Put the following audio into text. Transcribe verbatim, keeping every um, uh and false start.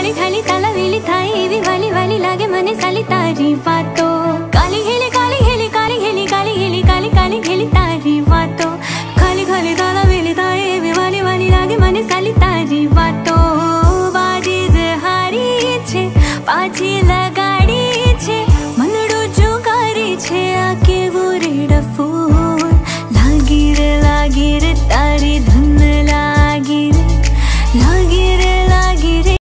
ढाली ढाली ताला वेली थाई एवी वाली वाली लागे मने साली तारी वातो।